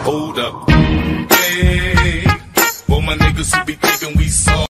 Hold up. Hey, for my niggas who be thinking we soft.